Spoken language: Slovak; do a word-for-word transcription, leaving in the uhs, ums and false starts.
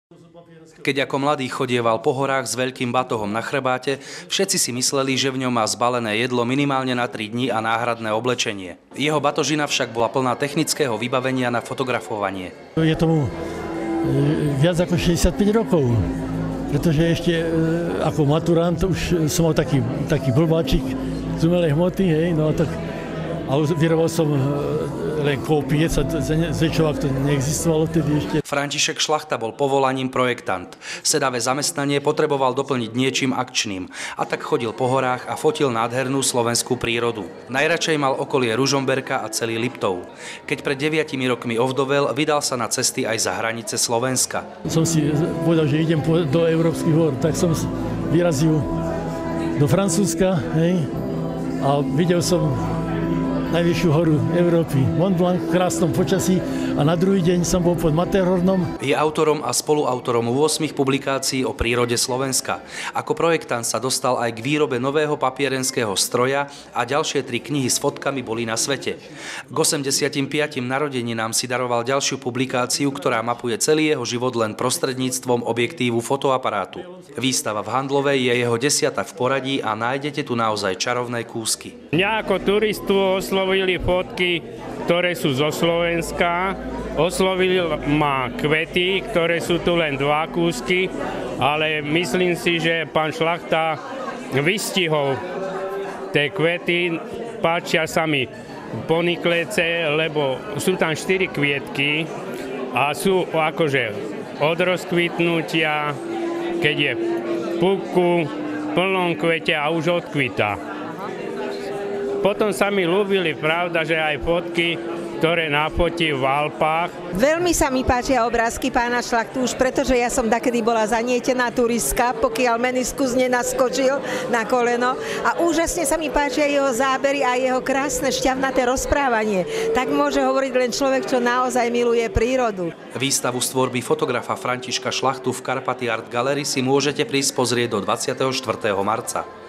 Keď ako mladý chodieval po horách s veľkým batohom na chrbáte, všetci si mysleli, že v ňom má zbalené jedlo minimálne na tri dni a náhradné oblečenie. Jeho batožina však bola plná technického vybavenia na fotografovanie. Je tomu viac ako šesťdesiatpäť rokov, pretože ešte ako maturant už som mal taký, taký blbáčik z umelej hmoty, hej, no tak a vyrobil som len kópie, zväčšovák to neexistovalo vtedy ešte. František Šlachta bol povolaním projektant. Sedavé zamestnanie potreboval doplniť niečím akčným a tak chodil po horách a fotil nádhernú slovenskú prírodu. Najradšej mal okolie Ružomberka a celý Liptov. Keď pred deviatimi rokmi ovdovel, vydal sa na cesty aj za hranice Slovenska. Som si povedal, že idem do európskych hor, tak som vyrazil do Francúzska, hej, a videl som najvyššiu horu Európy, Mont Blanc, v krásnom počasí a na druhý deň som bol pod Matterhornom. Je autorom a spoluautorom ôsmich publikácií o prírode Slovenska. Ako projektant sa dostal aj k výrobe nového papierenského stroja a ďalšie tri knihy s fotkami boli na svete. K osemdesiatim piatim narodeninám si daroval ďalšiu publikáciu, ktorá mapuje celý jeho život len prostredníctvom objektívu fotoaparátu. Výstava v Handlovej je jeho desiata v poradí a nájdete tu naozaj čarovné kúsky. Mňa ako turistu oslovili fotky, ktoré sú zo Slovenska. Oslovili ma kvety, ktoré sú tu len dva kúsky, ale myslím si, že pán Šlachta vystihol tie kvety. Páčia sa mi poniklece, lebo sú tam štyri kvietky a sú akože od rozkvitnutia, keď je v puku, v plnom kvete a už odkvitá. Potom sa mi ľúbili, pravda, že aj fotky, ktoré nafotí v Alpách. Veľmi sa mi páčia obrázky pána Šlachtu, už pretože ja som dakedy bola zanietená turistka, pokiaľ meniskus nenaskočil na koleno. A úžasne sa mi páčia jeho zábery a jeho krásne šťavnaté rozprávanie. Tak môže hovoriť len človek, čo naozaj miluje prírodu. Výstavu z tvorby fotografa Františka Šlachtu v Karpaty Art Gallery si môžete prísť pozrieť do dvadsiateho štvrtého marca.